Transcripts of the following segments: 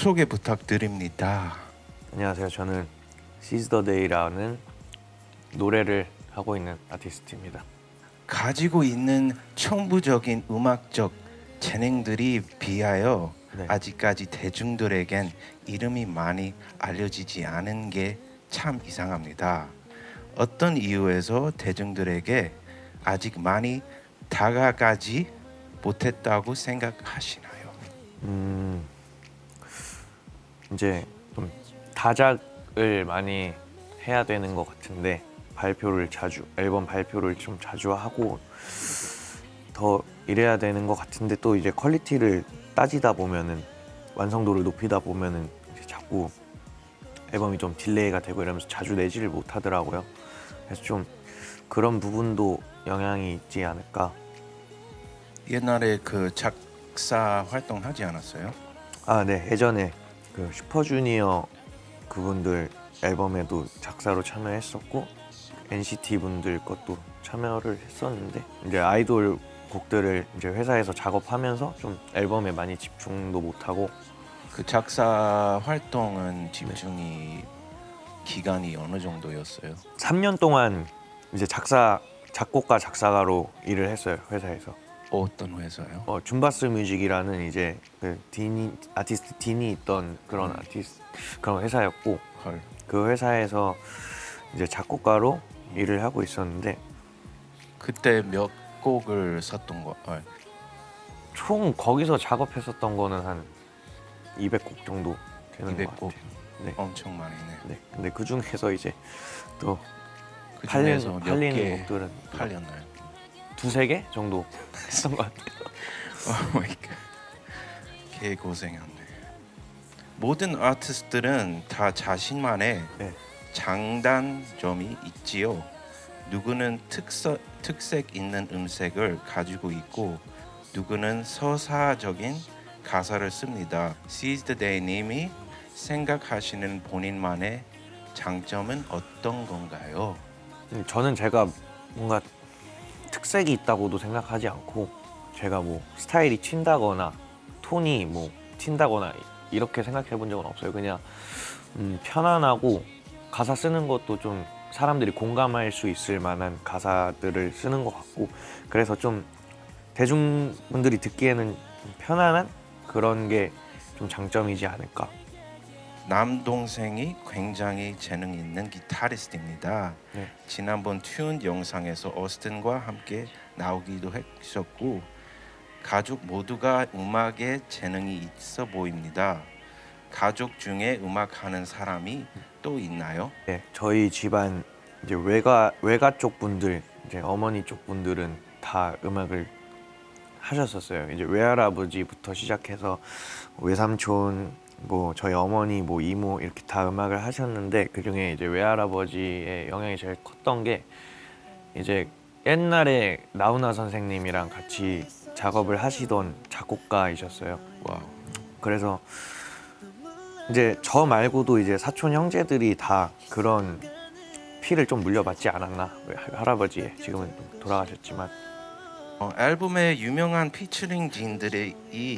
소개 부탁드립니다. 안녕하세요. 저는 Seize the Day라는 노래를 하고 있는 아티스트입니다. 가지고 있는 천부적인 음악적 재능들이 비하여 아직까지 대중들에겐 이름이 많이 알려지지 않은 게 참 이상합니다. 어떤 이유에서 대중들에게 아직 많이 다가가지 못했다고 생각하시나요? 이제 좀 다작을 많이 해야 되는 것 같은데 앨범 발표를 좀 자주 하고 더 이래야 되는 것 같은데 또 이제 퀄리티를 따지다 보면은 완성도를 높이다 보면은 이제 자꾸 앨범이 좀 딜레이가 되고 이러면서 자주 내지를 못하더라고요. 그래서 좀 그런 부분도 영향이 있지 않을까. 옛날에 그 작사 활동하지 않았어요? 아, 네. 예전에 그 슈퍼주니어 그분들 앨범에도 작사로 참여했었고 NCT 분들 것도 참여를 했었는데 이제 아이돌 곡들을 이제 회사에서 작업하면서 좀 앨범에 많이 집중도 못하고. 그 작사 활동은 집중이 기간이 어느 정도였어요? 3년 동안 이제 작곡가 작사가로 일을 했어요, 회사에서. 어떤 회사요? 줌바스 뮤직이라는 이제 그 아티스트 딘이 있던 그런 그런 회사였고, 헐. 그 회사에서 이제 작곡가로 일을 하고 있었는데 그때 몇 곡을 썼던 거? 총 거기서 작업했었던 거는 한 200곡 정도 되는 200곡? 것 같아요. 네. 엄청 많이네. 네. 근데 그 중에서 이제 또 그 중에서 팔리는 곡들은 팔렸나요? 두세 개 정도 했던 것 같아요. 오 마이 갓. 개 고생했네. 모든 아티스트들은 다 자신만의 장단점이 있지요. 누구는 특색 있는 음색을 가지고 있고 누구는 서사적인 가사를 씁니다. Seize the Day 님이 생각하시는 본인만의 장점은 어떤 건가요? 저는 제가 뭔가 특색이 있다고도 생각하지 않고, 제가 뭐 스타일이 튄다거나 톤이 뭐 튄다거나 이렇게 생각해 본 적은 없어요. 그냥 편안하고 가사 쓰는 것도 좀 사람들이 공감할 수 있을 만한 가사들을 쓰는 것 같고, 그래서 좀 대중분들이 듣기에는 편안한 그런 게 좀 장점이지 않을까. 남동생이 굉장히 재능 있는 기타리스트입니다. 지난번 튠 영상에서 어스틴과 함께 나오기도 했었고 가족 모두가 음악에 재능이 있어 보입니다. 가족 중에 음악하는 사람이 또 있나요? 네, 저희 집안 이제 외가 쪽 분들, 이제 어머니 쪽 분들은 다 음악을 하셨었어요. 이제 외할아버지부터 시작해서 외삼촌, 뭐 저희 어머니, 뭐 이모 이렇게 다 음악을 하셨는데, 그중에 이제 외할아버지의 영향이 제일 컸던 게 이제 옛날에 나훈아 선생님이랑 같이 작업을 하시던 작곡가이셨어요. 와우. 그래서 이제 저 말고도 이제 사촌 형제들이 다 그런 피를 좀 물려받지 않았나. 할아버지의, 지금은 돌아가셨지만. 앨범에 유명한 피처링 진들이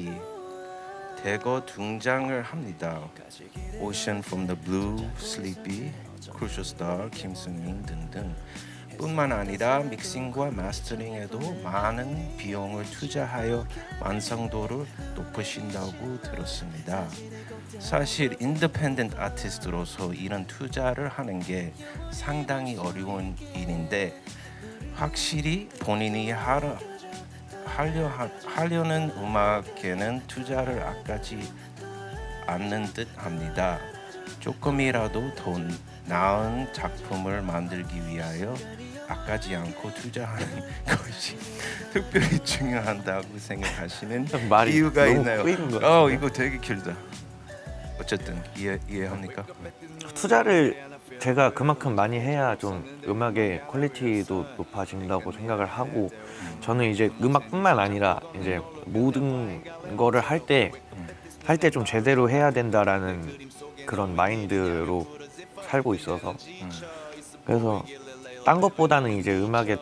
대거 등장을 합니다. Ocean from the Blue, Sleepy, Crucial Star, 김승민 등등 뿐만 아니라 믹싱과 마스터링에도 많은 비용을 투자하여 완성도를 높이신다고 들었습니다. 사실 인디펜던트 아티스트로서 이런 투자를 하는 게 상당히 어려운 일인데 확실히 본인이 하려는 음악에는 투자를 아끼지 않는 듯 합니다. 조금이라도 더 나은 작품을 만들기 위하여 아끼지 않고 투자하는 것이 특별히 중요하다고 생각하시는 이유가 있나요? 이거 되게 길다. 어쨌든 이해합니까? 투자를 제가 그만큼 많이 해야 좀 음악의 퀄리티도 높아진다고 생각을 하고, 저는 이제 음악뿐만 아니라 이제 모든 거를 할 때 좀 제대로 해야 된다라는 그런 마인드로 살고 있어서, 그래서 딴 것보다는 이제 음악에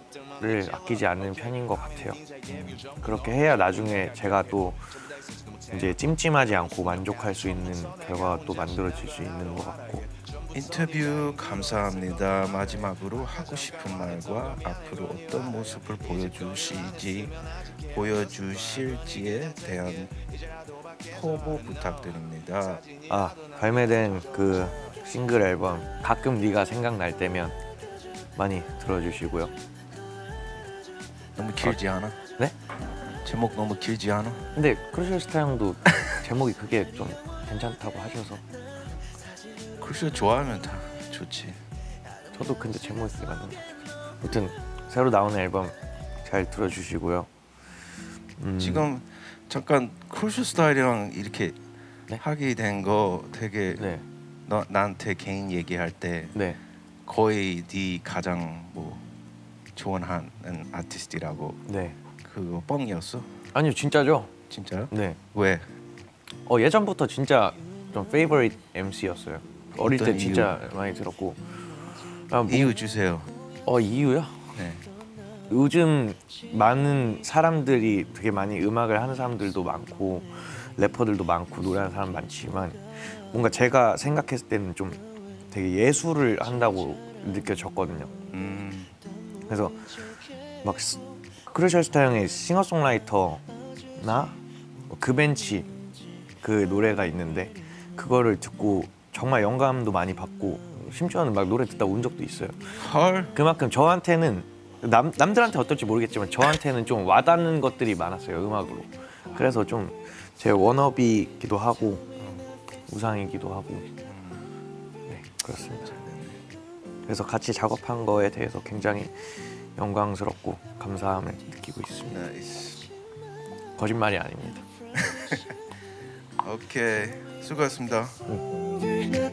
투자를 아끼지 않는 편인 것 같아요. 그렇게 해야 나중에 제가 또 이제 찜찜하지 않고 만족할 수 있는 결과가 또 만들어질 수 있는 것 같고. 인터뷰 감사합니다. 마지막으로 하고 싶은 말과 앞으로 어떤 모습을 보여주실지에 대한 포부 부탁드립니다. 발매된 그 싱글 앨범 가끔 네가 생각날 때면 많이 들어주시고요. 너무 길지 않아? 네? 제목 너무 길지 않아? 근데 크루셜스타 형도 제목이 그게 좀 괜찮다고 하셔서 글쎄 좋아하면 다 좋지. 저도 근데 제목이 그게 맞는 것 같아요. 아무튼 새로 나오는 앨범 잘 들어주시고요. 지금 잠깐 크루셜 스타일이랑 이렇게 네? 하게 된 거 되게 네, 나한테 개인 얘기할 때 네. 거의 네 가장 뭐 좋아하는 아티스트라고 네. 그거 뻥이었어? 아니요, 진짜죠? 진짜요? 네. 왜? 예전부터 진짜 좀 페이버릿 MC였어요. 어릴 때 어떤 진짜 많이 들었고. 이유 주세요. 이유요? 네. 요즘 많은 사람들이 되게 많이 음악을 하는 사람들도 많고 래퍼들도 많고 노래하는 사람 많지만 뭔가 제가 생각했을 때는 좀 되게 예술을 한다고 느껴졌거든요. 그래서 막 크루셜스타 형의 싱어송라이터나 그벤치 그 노래가 있는데 그거를 듣고 정말 영감도 많이 받고 심지어는 막 노래 듣다 운 적도 있어요. 헐. 그만큼 저한테는 남들한테 어떨지 모르겠지만 저한테는 좀 와닿는 것들이 많았어요, 음악으로. 그래서 좀 제 워너비이기도 하고 우상이기도 하고 네, 그렇습니다. 그래서 같이 작업한 거에 대해서 굉장히 영광스럽고 감사함을 느끼고 있습니다. 나이스. 거짓말이 아닙니다. 오케이. 수고하셨습니다.